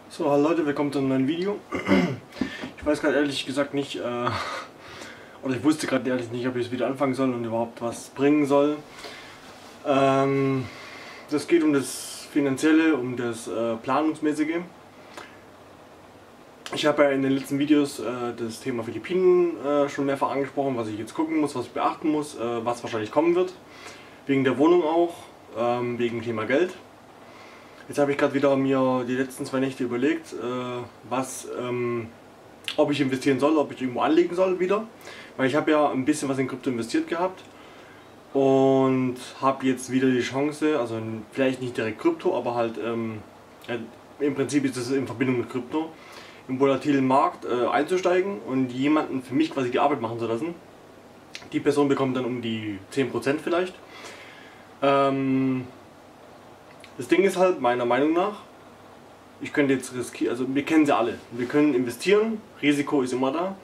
So, hallo Leute, willkommen zu einem neuen Video. Ich weiß gerade ehrlich gesagt nicht, oder ich wusste gerade ehrlich nicht, ob ich das Video anfangen soll und überhaupt was bringen soll. Das geht um das Finanzielle, um das Planungsmäßige. Ich habe ja in den letzten Videos das Thema Philippinen schon mehrfach angesprochen, was ich jetzt gucken muss, was ich beachten muss, was wahrscheinlich kommen wird. Wegen der Wohnung auch, wegen dem Thema Geld. Jetzt habe ich gerade wieder mir die letzten 2 Nächte überlegt, ob ich investieren soll, ob ich irgendwo anlegen soll wieder. Weil ich habe ja ein bisschen was in Krypto investiert gehabt und habe jetzt wieder die Chance, also vielleicht nicht direkt Krypto, aber halt im Prinzip ist es in Verbindung mit Krypto, im volatilen Markt einzusteigen und jemanden für mich quasi die Arbeit machen zu lassen. Die Person bekommt dann um die 10% vielleicht. Das Ding ist halt, meiner Meinung nach, ich könnte jetzt riskieren, also wir kennen sie alle, wir können investieren, Risiko ist immer da.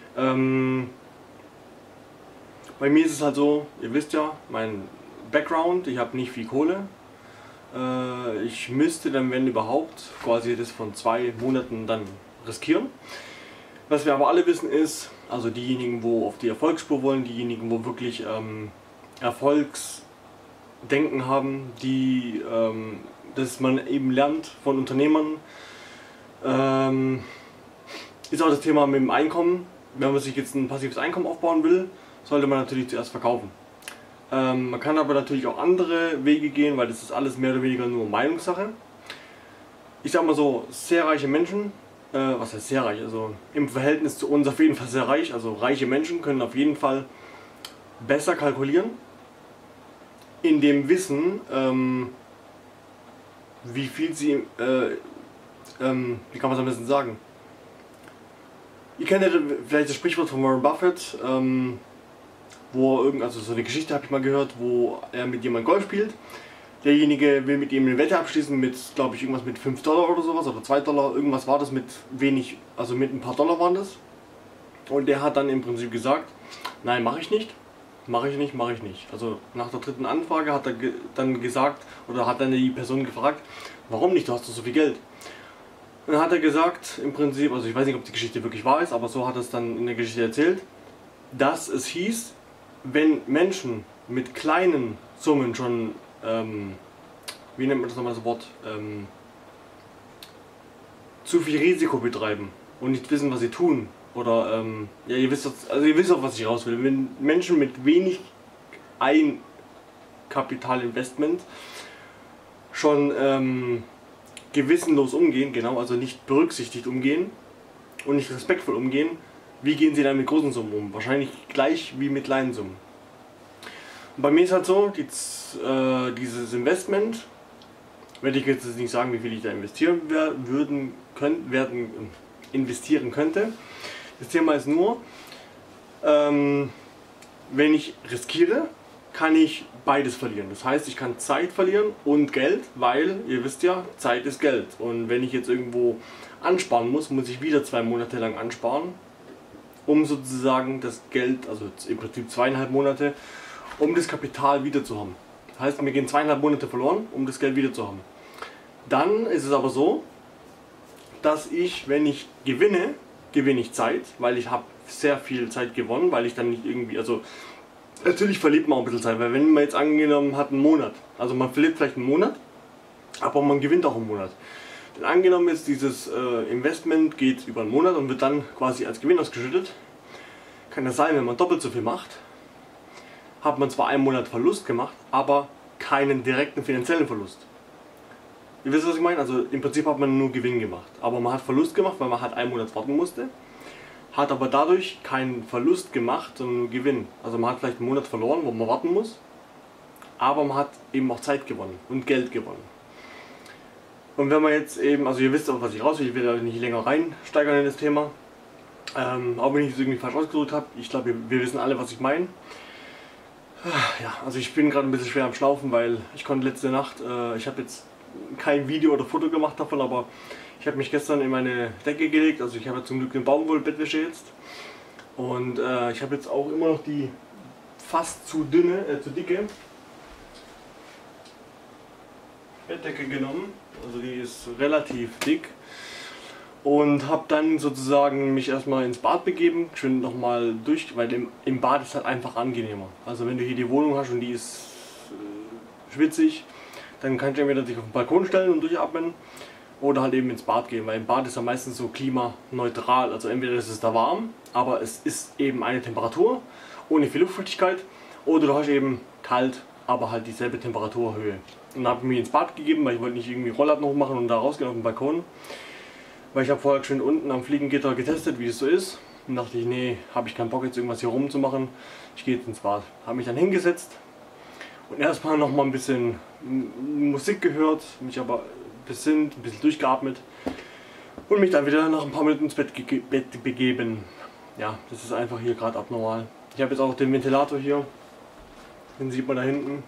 Bei mir ist es halt so, ihr wisst ja, mein Background, ich habe nicht viel Kohle. Ich müsste dann, wenn überhaupt, quasi das von 2 Monaten dann riskieren. Was wir aber alle wissen ist, also diejenigen, wo auf die Erfolgsspur wollen, diejenigen, wo wirklich Erfolgsdenken haben, die, dass man eben lernt von Unternehmern, ist auch das Thema mit dem Einkommen. Wenn man sich jetzt ein passives Einkommen aufbauen will, sollte man natürlich zuerst verkaufen. Man kann aber natürlich auch andere Wege gehen, weil das ist alles mehr oder weniger nur Meinungssache. Ich sag mal so, sehr reiche Menschen, was heißt sehr reich, also im Verhältnis zu uns auf jeden Fall sehr reich, also reiche Menschen können auf jeden Fall besser kalkulieren, in dem Wissen, wie viel sie, wie kann man es am besten sagen? Ihr kennt ja vielleicht das Sprichwort von Warren Buffett, wo also so eine Geschichte habe ich mal gehört, wo er mit jemandem Golf spielt. Derjenige will mit ihm eine Wette abschließen mit, glaube ich, irgendwas mit $5 oder sowas oder $2, irgendwas war das mit wenig, also mit ein paar Dollar waren das. Und der hat dann im Prinzip gesagt, nein, mache ich nicht. Mache ich nicht, mache ich nicht. Also nach der 3. Anfrage hat er dann gesagt, oder hat dann die Person gefragt, warum nicht, du hast doch so viel Geld. Und dann hat er gesagt, im Prinzip, also ich weiß nicht, ob die Geschichte wirklich wahr ist, aber so hat er es dann in der Geschichte erzählt, dass es hieß, wenn Menschen mit kleinen Summen schon, wie nennt man das nochmal das Wort, zu viel Risiko betreiben und nicht wissen, was sie tun, oder, ja, ihr wisst auch, was ich raus will. Wenn Menschen mit wenig Eigenkapitalinvestment schon gewissenlos umgehen, genau, also nicht berücksichtigt umgehen und nicht respektvoll umgehen, wie gehen sie dann mit großen Summen um? Wahrscheinlich gleich wie mit kleinen Summen. Und bei mir ist halt so, dieses Investment, werde ich jetzt nicht sagen, wie viel ich da investieren könnte. Das Thema ist nur, wenn ich riskiere, kann ich beides verlieren. Das heißt, ich kann Zeit verlieren und Geld, weil, ihr wisst ja, Zeit ist Geld. Und wenn ich jetzt irgendwo ansparen muss, muss ich wieder 2 Monate lang ansparen, um sozusagen das Geld, also im Prinzip 2,5 Monate, um das Kapital wieder zu haben. Das heißt, mir gehen 2,5 Monate verloren, um das Geld wieder zu haben. Dann ist es aber so, dass ich, wenn ich gewinne, gewinne ich Zeit, weil ich habe sehr viel Zeit gewonnen, weil ich dann nicht irgendwie, also natürlich verliert man auch ein bisschen Zeit, weil wenn man jetzt angenommen hat einen Monat, also man verliert vielleicht einen Monat, aber man gewinnt auch einen Monat. Denn angenommen ist dieses Investment geht über einen Monat und wird dann quasi als Gewinn ausgeschüttet, kann das sein, wenn man doppelt so viel macht, hat man zwar einen Monat Verlust gemacht, aber keinen direkten finanziellen Verlust. Ihr wisst, was ich meine? Also im Prinzip hat man nur Gewinn gemacht, aber man hat Verlust gemacht, weil man halt einen Monat warten musste, hat aber dadurch keinen Verlust gemacht, sondern nur Gewinn. Also man hat vielleicht einen Monat verloren, wo man warten muss, aber man hat eben auch Zeit gewonnen und Geld gewonnen. Und wenn man jetzt eben, also ihr wisst auch, was ich raus will, ich will da nicht länger reinsteigern in das Thema, auch wenn ich es irgendwie falsch ausgedrückt habe, ich glaube, wir wissen alle, was ich meine. Ja, also ich bin gerade ein bisschen schwer am Schnaufen, weil ich konnte letzte Nacht, ich habe jetzt kein Video oder Foto gemacht davon, aber ich habe mich gestern in meine Decke gelegt, also ich habe ja zum Glück eine Baumwollbettwäsche jetzt und ich habe jetzt auch immer noch die fast zu dicke Bettdecke genommen also die ist relativ dick. Und habe dann sozusagen mich erstmal ins Bad begeben, schön nochmal durch, weil im Bad ist halt einfach angenehmer. Also wenn du hier die Wohnung hast und die ist schwitzig, dann kannst du entweder dich auf den Balkon stellen und durchatmen oder halt eben ins Bad gehen, weil im Bad ist ja meistens so klimaneutral. Also entweder ist es da warm, aber es ist eben eine Temperatur ohne viel Luftfeuchtigkeit, oder du hast eben kalt, aber halt dieselbe Temperaturhöhe. Und dann habe ich mich ins Bad gegeben, weil ich wollte nicht irgendwie Rollladen noch machen und da rausgehen auf den Balkon. Weil ich habe vorher schön unten am Fliegengitter getestet, wie es so ist. Und dachte ich, nee, habe ich keinen Bock jetzt irgendwas hier rumzumachen. Ich gehe jetzt ins Bad. Habe mich dann hingesetzt und erstmal noch mal ein bisschen Musik gehört, mich aber besinnt, ein bisschen durchgeatmet und mich dann wieder nach ein paar Minuten ins Bett begeben. Ja, das ist einfach hier gerade abnormal. Ich habe jetzt auch den Ventilator hier, den sieht man da hinten.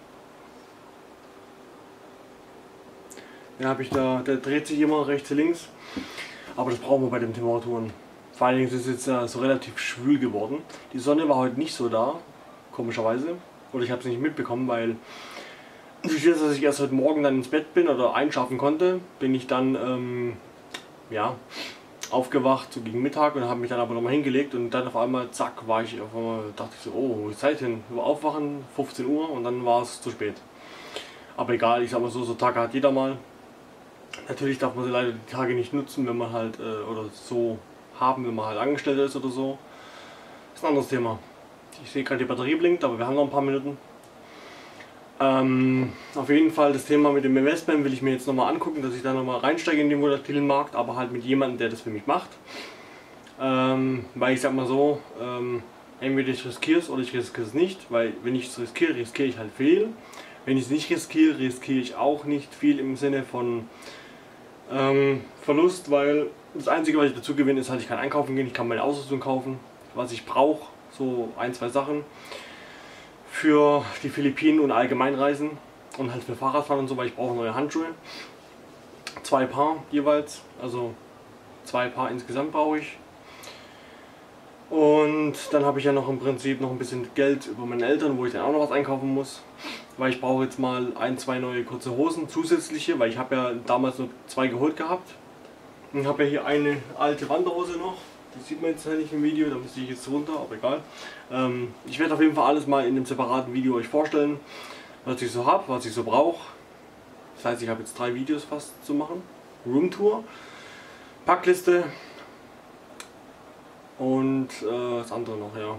Den habe ich da, der dreht sich immer rechts und links. Aber das brauchen wir bei den Temperaturen. Vor allen Dingen ist es jetzt ja so relativ schwül geworden. Die Sonne war heute nicht so da, komischerweise. Oder ich habe es nicht mitbekommen, weil durch das, dass ich erst heute Morgen dann ins Bett bin oder einschlafen konnte, bin ich dann ja, aufgewacht, so gegen Mittag, und habe mich dann aber nochmal hingelegt und dann auf einmal, zack, war ich auf einmal, dachte ich so, oh, wo ist Zeit hin? Aufwachen, 15 Uhr, und dann war es zu spät. Aber egal, ich sag mal so Tage hat jeder mal. Natürlich darf man sie leider die Tage nicht nutzen, wenn man halt, oder so haben, wenn man halt angestellt ist oder so. Das ist ein anderes Thema. Ich sehe gerade, die Batterie blinkt, aber wir haben noch ein paar Minuten. Auf jeden Fall das Thema mit dem Investment will ich mir jetzt nochmal angucken, dass ich da nochmal reinsteige in den volatilen Markt, aber halt mit jemandem, der das für mich macht. Weil ich sag mal so, entweder ich riskiere es oder ich riskiere es nicht, weil wenn ich es riskiere, riskiere ich halt viel. Wenn ich es nicht riskiere, riskiere ich auch nicht viel im Sinne von Verlust, weil das Einzige, was ich dazu gewinne, ist halt, ich kann einkaufen gehen, ich kann meine Ausrüstung kaufen, was ich brauche, so ein, zwei Sachen für die Philippinen und Allgemeinreisen und halt für Fahrradfahren und so, weil ich brauche neue Handschuhe, 2 Paar jeweils, also 2 Paar insgesamt brauche ich. Und dann habe ich ja noch im Prinzip noch ein bisschen Geld über meine Eltern, wo ich dann auch noch was einkaufen muss. Weil ich brauche jetzt mal 1, 2 neue kurze Hosen, zusätzliche, weil ich habe ja damals nur 2 geholt gehabt. Und habe ja hier eine alte Wanderhose noch. Die sieht man jetzt halt nicht im Video, da müsste ich jetzt runter, aber egal. Ich werde auf jeden Fall alles mal in einem separaten Video euch vorstellen, was ich so habe, was ich so brauche. Das heißt, ich habe jetzt 3 Videos fast zu machen. Roomtour, Packliste und das andere noch, ja.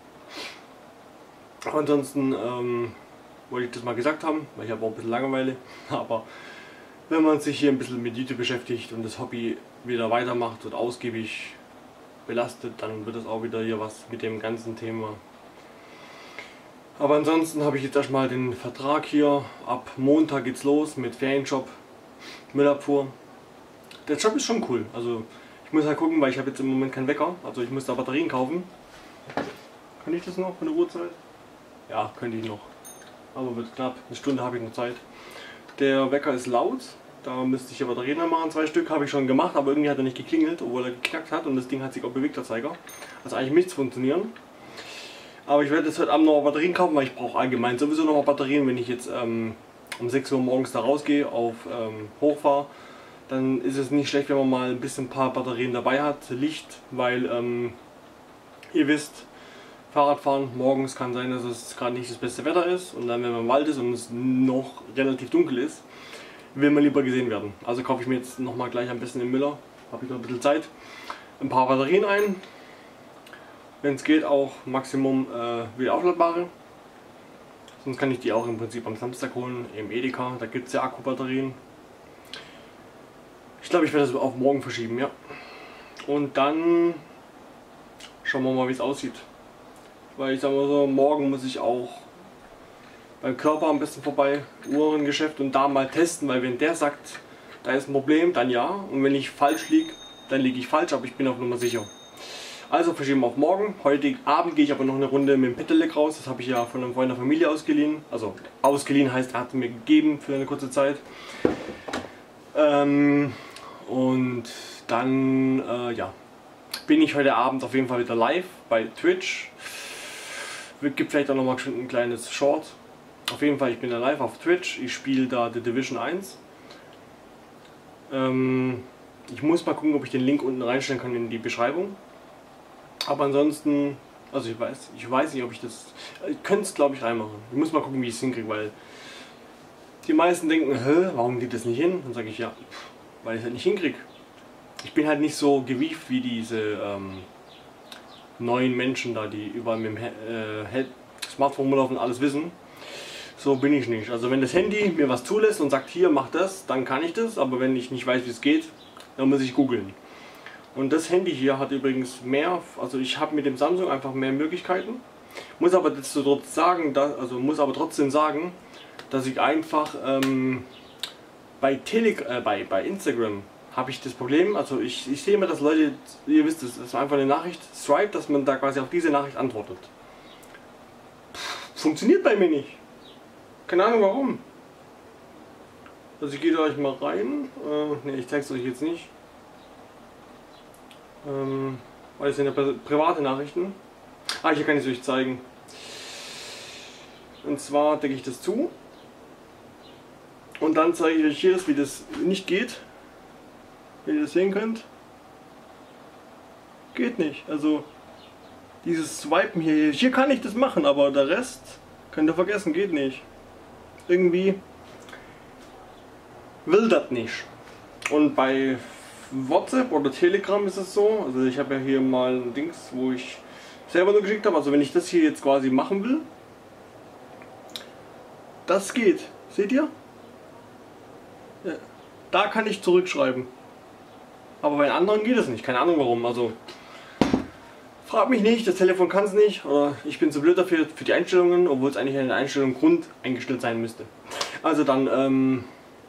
Ansonsten wollte ich das mal gesagt haben, weil ich habe auch ein bisschen Langeweile, aber wenn man sich hier ein bisschen mit YouTube beschäftigt und das Hobby wieder weitermacht und ausgiebig belastet, dann wird es auch wieder hier was mit dem ganzen Thema. Aber ansonsten habe ich jetzt erstmal den Vertrag hier, ab Montag geht's los mit Ferienjob, Müllabfuhr. Der Job ist schon cool, also ich muss halt gucken, weil ich habe jetzt im Moment keinen Wecker, also ich muss da Batterien kaufen. Kann ich das noch von der Uhrzeit? Ja, könnte ich noch. Aber wird knapp, eine Stunde habe ich noch Zeit. Der Wecker ist laut, da müsste ich ja Batterien machen, 2 Stück habe ich schon gemacht, aber irgendwie hat er nicht geklingelt, obwohl er geknackt hat, und das Ding hat sich auch bewegt, der Zeiger. Also eigentlich müsste es funktionieren. Aber ich werde jetzt heute Abend noch Batterien kaufen, weil ich brauche allgemein sowieso noch Batterien, wenn ich jetzt um 6 Uhr morgens da rausgehe, auf hochfahre. Dann ist es nicht schlecht, wenn man mal ein paar Batterien dabei hat, Licht, weil ihr wisst, Fahrradfahren morgens kann sein, dass es gerade nicht das beste Wetter ist, und dann, wenn man im Wald ist und es noch relativ dunkel ist, will man lieber gesehen werden. Also kaufe ich mir jetzt nochmal gleich ein bisschen im Müller, habe ich noch ein bisschen Zeit, ein paar Batterien ein, wenn es geht auch Maximum wieder aufladbare, sonst kann ich die auch im Prinzip am Samstag holen, im Edeka, da gibt es ja Akkubatterien. Ich glaube, ich werde das auf morgen verschieben, ja. Und dann schauen wir mal, wie es aussieht. Weil ich sage mal so, morgen muss ich auch beim Körper ein bisschen vorbei, Uhrengeschäft, und da mal testen, weil wenn der sagt, da ist ein Problem, dann ja. Und wenn ich falsch liege, dann liege ich falsch, aber ich bin auf Nummer sicher. Also verschieben wir auf morgen. Heute Abend gehe ich aber noch eine Runde mit dem Pedelec raus. Das habe ich ja von einem Freund der Familie ausgeliehen. Also ausgeliehen heißt, er hat mir gegeben für eine kurze Zeit. Und dann ja, bin ich heute Abend auf jeden Fall wieder live bei Twitch. Gibt vielleicht auch noch mal ein kleines Short. Auf jeden Fall, ich bin da live auf Twitch. Ich spiele da The Division 1. Ich muss mal gucken, ob ich den Link unten reinstellen kann in die Beschreibung. Aber ansonsten, also ich weiß nicht, ob ich das... Ich könnte es, glaube ich, reinmachen. Ich muss mal gucken, wie ich es hinkriege, weil die meisten denken, hä, warum geht das nicht hin? Dann sage ich, ja, weil ich es halt nicht hinkriege. Ich bin halt nicht so gewieft wie diese neuen Menschen da, die überall mit dem Smartphone rumlaufen und alles wissen. So bin ich nicht. Also wenn das Handy mir was zulässt und sagt, hier, mach das, dann kann ich das. Aber wenn ich nicht weiß, wie es geht, dann muss ich googeln. Und das Handy hier hat übrigens mehr, also ich habe mit dem Samsung einfach mehr Möglichkeiten. Muss aber trotzdem sagen, dass ich einfach bei Instagram habe ich das Problem, also ich sehe immer, dass Leute, ihr wisst es, das ist einfach eine Nachricht, Stripe, dass man da quasi auf diese Nachricht antwortet. Funktioniert bei mir nicht. Keine Ahnung warum. Also ich gehe da euch mal rein. Ne, ich zeige es euch jetzt nicht. Weil es sind ja private Nachrichten. Hier kann ich es euch zeigen. Und zwar decke ich das zu. Und dann zeige ich euch hier, wie das nicht geht. Wie ihr das sehen könnt. Geht nicht. Also dieses Swipen hier kann ich das machen, aber der Rest könnt ihr vergessen, geht nicht. Irgendwie will das nicht. Und bei WhatsApp oder Telegram ist es so, also ich habe ja hier mal ein Dings, wo ich selber nur geschickt habe, also wenn ich das hier jetzt quasi machen will, das geht, seht ihr? Ja. Da kann ich zurückschreiben, aber bei anderen geht es nicht, keine Ahnung warum, also frag mich nicht, das Telefon kann es nicht, oder ich bin zu blöd dafür für die Einstellungen, obwohl es eigentlich in der Einstellung Grund eingestellt sein müsste. Also dann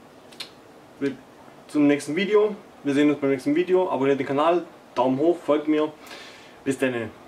zum nächsten Video. Wir sehen uns beim nächsten Video. Abonniert den Kanal, Daumen hoch, folgt mir. Bis dann.